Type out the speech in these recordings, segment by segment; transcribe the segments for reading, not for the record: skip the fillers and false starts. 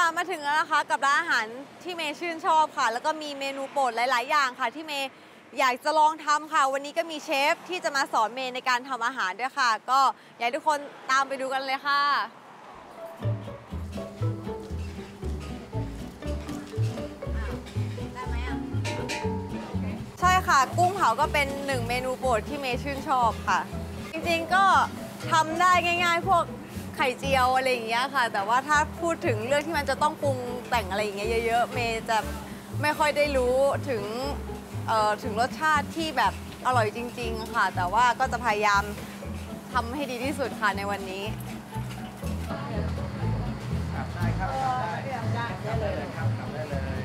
มาถึงแล้วนะคะกับร้านอาหารที่เมย์ชื่นชอบค่ะแล้วก็มีเมนูโปรดหลายๆอย่างค่ะที่เมย์อยากจะลองทำค่ะวันนี้ก็มีเชฟที่จะมาสอนเมย์ในการทำอาหารด้วยค่ะก็อยากให้ทุกคนตามไปดูกันเลยค่ะได้ไหมอ่ะใช่ค่ะกุ้งเผาก็เป็นหนึ่งเมนูโปรดที่เมย์ชื่นชอบค่ะจริงๆก็ทำได้ง่ายๆพวกไข่เจียวอะไรอย่างเงี้ยค่ะแต่ว่าถ้าพูดถึงเรื่องที่มันจะต้องปรุงแต่งอะไรอย่างเงี้ยเยอะๆเมย์จะไม่ค่อยได้รู้ถึงรสชาติที่แบบอร่อยจริงๆค่ะแต่ว่าก็จะพยายามทำให้ดีที่สุดค่ะในวันนี้ได้ครับได้เลยครับได้เลย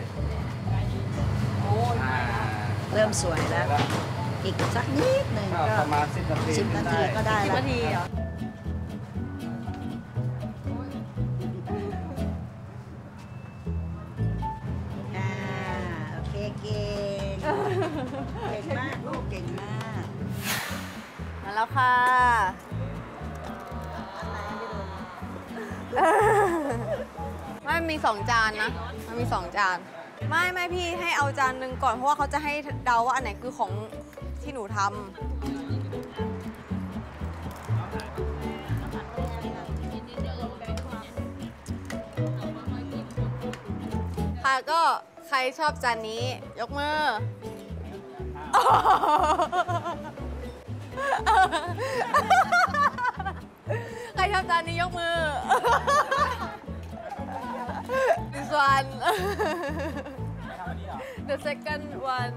เริ่มสวยแล้วอีกสักนิดหนึ่งก็ประมาณ10 นาทีก็ได้แล้ว10 นาทีเหรอโอเคเก่งมากลูกเก่งมากมาแล้วค่ะไม่มี2 จานนะมันมี2 จานไม่พี่ให้เอาจานหนึ่งก่อนเพราะว่าเขาจะให้เดาว่าอันไหนคือของที่หนูทำค่ะก็ใครชอบจานนี้ยกมือใครชอบจานนี้ยกมือ This one the second one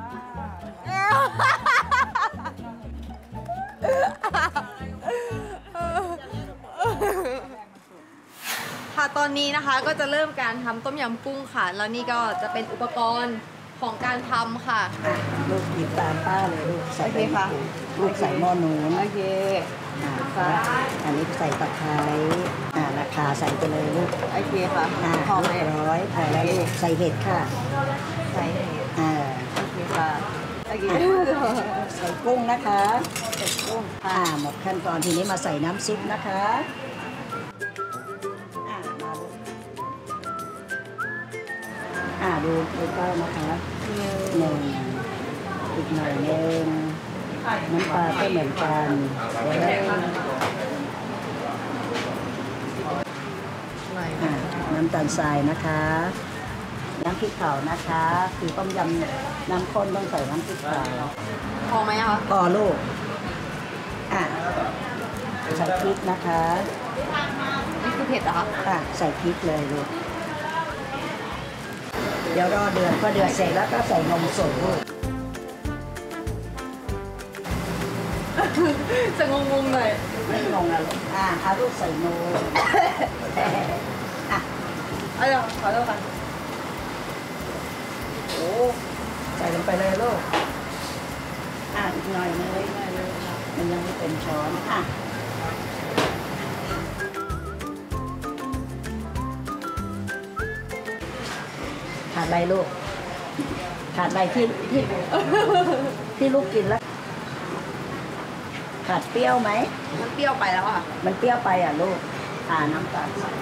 ค่ะตอนนี้นะคะก็จะเริ่มการทำต้มยำกุ้งค่ะแล้วนี่ก็จะเป็นอุปกรณ์ของการทำค่ะลูกหยิบตามป้าเลยลูกใส่ไปค่ะลูกใส่หม้อนูนโอเคอันนี้ใส่ตะไคร้ราคาใส่ไปเลยลูกโอเคค่ะพอไหมร้อยพอแล้วลูกใส่เห็ดค่ะใส่เห็ดโอเคค่ะโอเคใส่กุ้งนะคะใส่กุ้งหมดขั้นตอนทีนี้มาใส่น้ำซุปนะคะดูใกล้นะคะ1อีกหน่อยนึงน้ำปลาก็เหมือนกันน้ำตาลทรายนะคะน้ำพริกเผานะคะคือต้มยำน้ำข้นต้องใส่น้ำพริกเผาพอไหมคะพอลูกใส่พริกนะคะนี่คือเผ็ดเหรอคะใส่พริกเลยลูกเดี๋ยวรอเดือดพอเดือดเสร็จแล้วก็ใส่นมสดลูกจะงงๆหน่อยไม่งงอะลูกเอาลูกใส่นมเอาอย่างขอโทษค่ะโอ้ใส่ลงไปเลยลูกอีกหน่อยนึงมันยังไม่เป็นช้อนขาดอะไรลูกขาดอะไรที่ลูกกินแล้วขาดเปรี้ยวไหมมันเปรี้ยวไปแล้วอ่ะมันเปรี้ยวไปลูกน้ำตาลใส่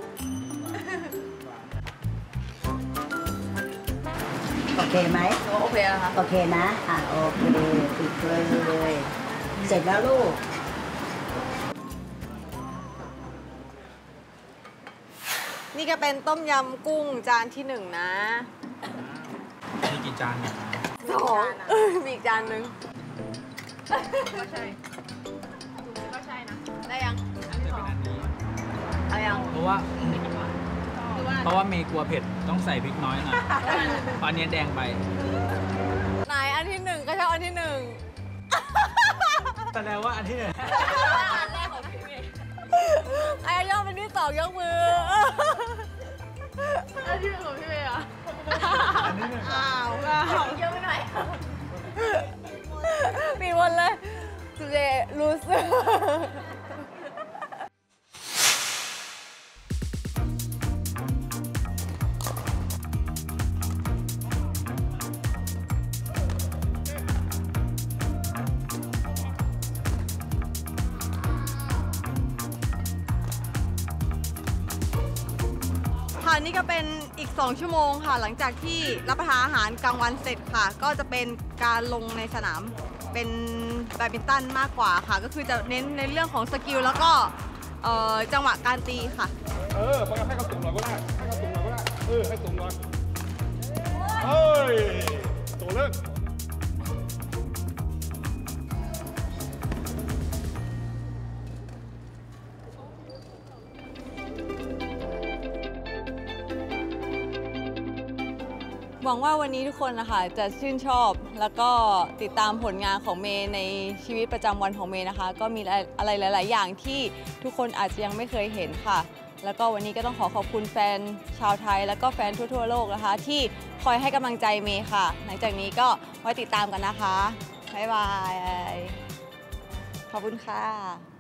โอเคไหมโอเคแล้วค่ะโอเคนะโอเคปิดเลยเสร็จแล้วลูกนี่ก็เป็นต้มยำกุ้งจานที่1นะมีกี่จานเนี่ย 2มีอีกจานนึงก็ใช่นะได้ยังเอายังเพราะว่าเมย์กลัวเผ็ดต้องใส่พริกน้อยหน่อยตอนนี้แดงไปไหนอันที่1ก็ชอบอันที่1 แสดงว่าอันที่1 อันแรกของพี่เมย์ไอ้ยอดเป็นที่2ยกมืออันที่1ของพี่เมย์อันที่1 เยอะไปหน่อยปีวันเลยสุดเจรู้สึกนี่ก็เป็นอีก2ชั่วโมงค่ะหลังจากที่รับประทานอาหารกลางวันเสร็จค่ะก็จะเป็นการลงในสนามเป็นแบดมินตันมากกว่าค่ะก็คือจะเน้นในเรื่องของสกิลแล้วก็จังหวะการตีค่ะพอให้เขาสูงหน่อยก็ได้ให้เขาสูงหน่อยก็ได้ให้สูงหน่อยเฮ้ยตัวเลิกหวังว่าวันนี้ทุกคนนะคะจะชื่นชอบแล้วก็ติดตามผลงานของเมย์ในชีวิตประจำวันของเมย์นะคะก็มีอะไรหลาย ๆ อย่างที่ทุกคนอาจจะยังไม่เคยเห็นค่ะแล้วก็วันนี้ก็ต้องขอบคุณแฟนชาวไทยแล้วก็แฟนทั่ว ๆ โลกนะคะที่คอยให้กำลังใจเมย์ค่ะหลังจากนี้ก็ไว้ติดตามกันนะคะบ๊ายบายขอบคุณค่ะ